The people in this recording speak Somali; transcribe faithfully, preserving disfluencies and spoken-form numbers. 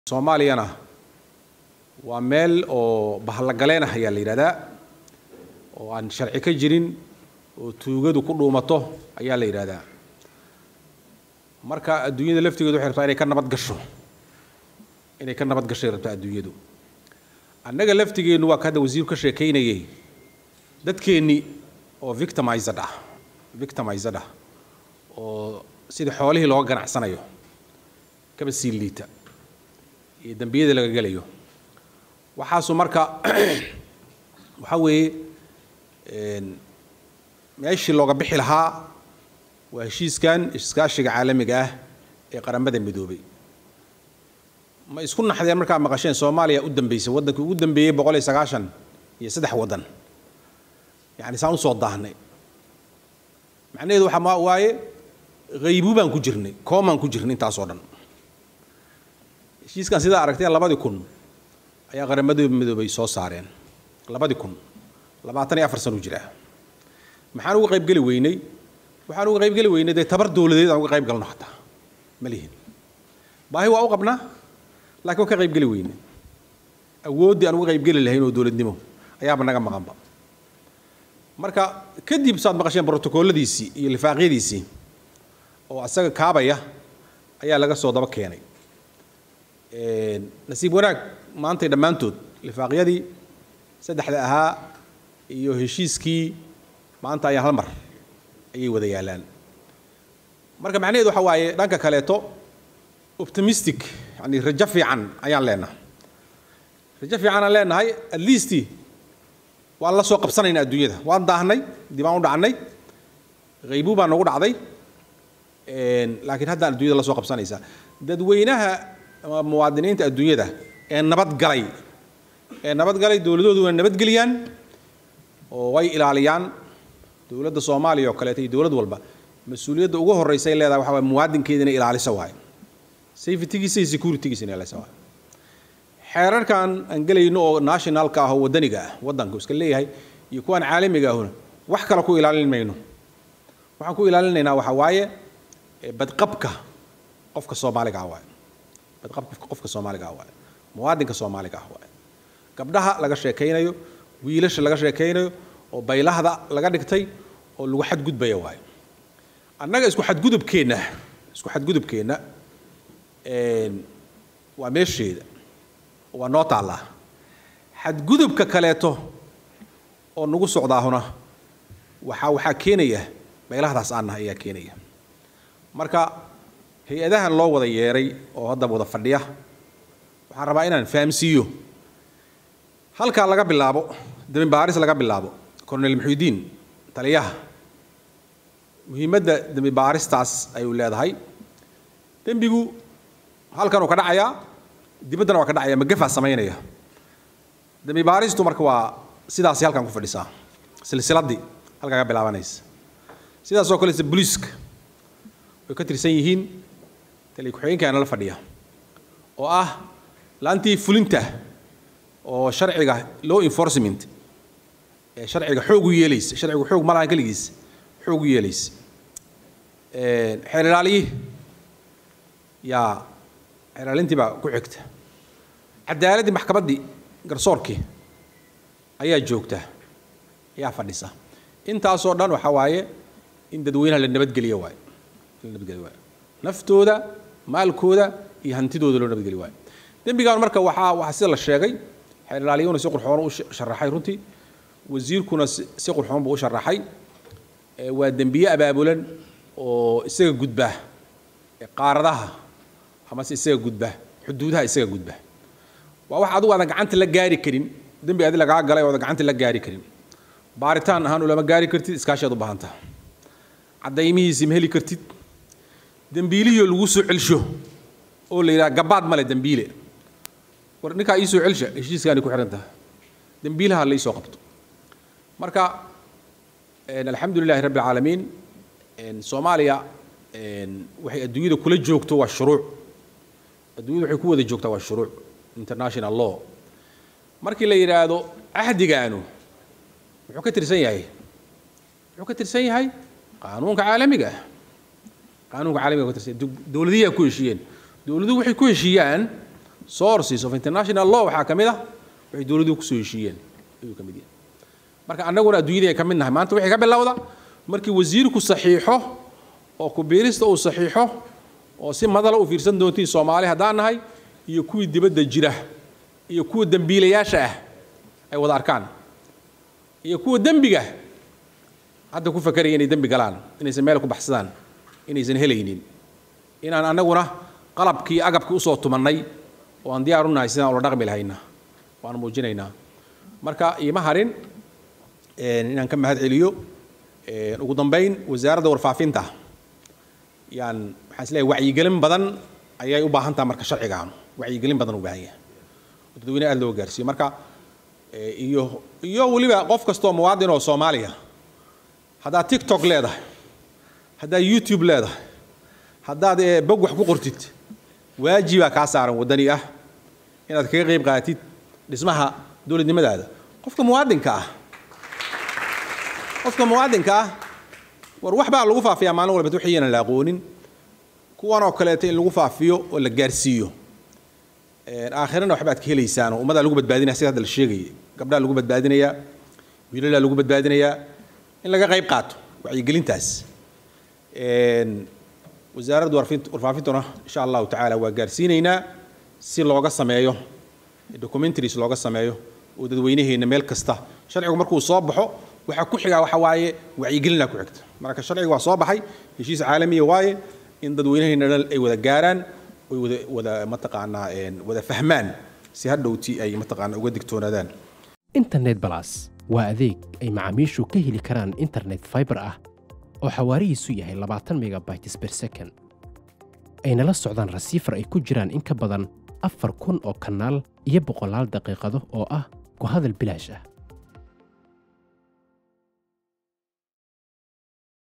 Soomaaliyana waa meel oo bahalagaleen ah ayaa la yiraahdaa oo aan sharci ka jirin oo tuugadu ku dhuumato ayaa la yiraahdaa marka adduunyada laftigeedu waxay rabtaa inay ka nabad gasho inay ka nabad gashay rabtaa adduunyadu annaga laftigeenu waa ka hada wasiir ka sheekeynayay dadkeeni oo victimized ah victimized ah oo sida xoolihii looga ganacsanayo kaba sii liita iyo dambiyada laga galayo waxaasu marka waxa weeye een meeshii looga bixi lahaa waa heshiiskan iskaashiga caalamiga ah ee qaramada midoobay ma isku naxdeen marka maqasheen Soomaaliya u dambeysay wadanka ugu dambeeyay boqol iyo sagaashan iyo saddex wadan yani saan u soo daahnay macnaheedu waxa ma waaye qaybu baan ku jirnay kooman ku jirnay intaas oo dhan heshiiskan sida aragtay labadii kun ayaa qaramada midoobay soo saareen labadii kun labaatan iyo afar sano jira maxaan uga qayb gali weynay waxaan uga qayb gali weynay de tabar dawladeed aan uga qayb galno hata malihin baahi waa u qabnaa laakiin ka qayb gali weynay awoodii aan uga qayb gali lahayn oo dawladnimo ayaaba naga maqanba marka kadib saad maqasheen protocooladiisii iyo lifaaqyadiisii oo asaga kaabaya ayaa laga soo daba keenay een nasiib wanaag maanta dhamaantood lifaaqyadii saddexda ahaa iyo heshiiskii maanta ayaa hal mar ayay wada yaalaan marka macnaheedu waxa waaye dhanka kaleeto optimistic yani rajo fiican ayaan leenahay rajo fiican aan leenahay at least waan la soo qabsanaynaa adduunyada waan daahnay dib aan u dhacnay qaybu baan nagu dhacday een laakiin hadda adduunyada la soo qabsanaysa dadweynaha muwaadiniinta adduunyada ee nabad galay ee nabad galay dawladoodu waa nabad galiyaan oo way ilaaliyaan dawladda Soomaaliya oo kale tay dawlad walba mas'uuliyadda ugu horeysa ay leedahay waxa way muwaadinkeeda inay ilaaliso waay safety-giisa iyo security-giisa inay ilaaliso waay xeerarkan aan galayno oo nationalka ah oo wadaniga ah wadanku iska leeyahay iyo kuwan caalamiga ah wax kale ku ilaalin mayno waxaan ku ilaalinaynaa waxa waaye badqabka qofka Soomaaliga ah waay badqabka qofka Soomaaliga ah waay muwaadinka Soomaaliga ah waay gabdhaha laga sheekeynayo wiilasha laga sheekeynayo oo baylahda laga dhigtay oo lagu xad gudbaya waay annaga isku xad gudubkeena isku xad gudubkeena een waa meesheeda waa noo taala xad gudubka kaleeto oo nagu socdaahuna waxa waxa keenaya baylahdaas aan ayaa keenaya marka hay'adahan loo wada yeeray oo hadda wada fadhiya waxaan rabaa inaan fahamsiiyo halka laga bilaabo dambi baaris laga bilaabo Colonel Muxuudiin taliyaha muhiimadda dambi baaristaas ay u leedahay dambigu halkan uu ka dhacaya dibadana waa ka dhacaya magafa sameynaya dambi baaristu marka waa sidaas halkan ku fadhisaa silsiladii halka ka bilaabanaysa sidaas oo kale booliiska way ka tirsan yihiin taliye ku-xigeenka la fadhiya oo ah laantii fulinta oo sharciga law enforcement ee sharciga xoog u yeelaysa sharcigu xoog ma lahan kaligiis xoog u yeelaysa ee xeerlaaliyi ya xeerlaalintii baa ku xigta cadaaladii maxkamaddii garsoorkii ayaa joogta ayaa fadhisa intaas oo dhan waxa waaye in dadweynaha la nabadgeliyo waay la nabadgeliyo waay naftooda maalkooda iyo hantidooda loo nabadgeliyo waay dambigaan marka waxa waxa sida la sheegay xeerlaaliyuuna si qurxoon u sharaxay runtii wasiirkuna si qurxoon buu u sharaxay waa dambiye abaabulan oo isaga gudba qaaradaha ama si isaga gudba xuduudaha isaga gudba waa wax adigu aan gacanta la gaari karin dambi aad laga galay oo gacanta la gaari karin baaritaan ahaan ulama gaari kartid iskaashaad u baahanta cadaymihiisa ma heli kartid dambiiliyo lagu soo celsho oo la yiraahdo gabaad male dambiile war ninka ay soo celsha heshiiskaani ku xiranta dambiilaha la soo qabto marka een alxamdulillah rabbil alamin een Soomaaliya een waxay adduunyada kula joogto waa shuruuc adduunyada waxay ku wada joogtaa waa shuruuc international law markii la yiraahdo ahdigaanu wuxuu ka tirsan yahay wuxuu ka tirsan yahay qaanuunka caalamiga qaanuunka caalamiga ka tirsan dawladiyaha ku heshiiyeen dawladuhu waxay ku heshiiyaan sources of international law waxaa ka mid ah waxay dowladuhu ku soo heshiiyeen ayuu ka mid yahay marka annaguna adduunyada ay ka mid nahay maanta wixii ka bilowda markii wasiirku saxiixo oo ku biirista uu saxiixo oo si madal u fiirsan doontiin Soomaali haddaan nahay iyo kuwii dibadda jira iyo kuwa dambiilayaasha ah ay wada arkaan iyo kuwa dambiga hadda ku fakaraya inay dambi galaan inaysan meel ku baxsadaan inaysan helaynin inaan annaguna qalabkii agabkii u soo tumannay oo aan diyaar u nahay sidaan ula dhaqmi lahayna waan muujinaynaa marka iima harin inaan ka mahad celiyo ugu dambayn wasaaradda warfaafinta yaan waxaan isleeyahay wacyigelin badan ayay u baahan tahay marka sharcigaan wacyigelin badan u baahan yahay dadweyne aad loo gaarsiiyo marka iyo iyo waliba qof kastoo muwaadin oo Soomaaliya haddaad TikTok leedahay haddaad YouTube leedahay haddaad bog wax ku qortid waajiba kaa saaran wadani ah inaad kaga qayb qaadatid dhismaha dowladnimadaada qofka muwaadinka ah qofka muwaadinka ah war wax baa lagu faafiyaa maalin walba wixii aan la aqoonin kuwan oo kale in lagu faafiyo oo la gaarsiiyo een aakhirana waxbaad ka helaysaan oo umada lagu badbaadinaya sida hadda la sheegay gabdhaha lagu badbaadinaya wiilala lagu badbaadinaya in laga qayb qaato wacyigelintaas een wasaaradda warfaafintuna insha Allah ta'ala waa gaarsiinaynaa si looga sameeyo documentaries looga sameeyo oo dadweynaheena meel kasta sharcigu markuu soo baxo waxa ku xiga waxa waaye wacyigelin ku xigta marka sharcigu waa soo baxay heshiis caalami ah waaye in dadweynaheena ay wada gaaraan oo wada wada mataqaanaa een wada fahmaan si hadhowti ay mataqaanaa uga digtoonaadaan internet plus waa adeeg ay macaamiishu ka heli karaan internet fiber ah oo xawaarihiisu yahay labaatan megabytes per second ayna la socdaan receiver ay ku jiraan in ka badan afar kun oo kanaal iyo boqolaal daqiiqado oo ah ku hadal bilaash ah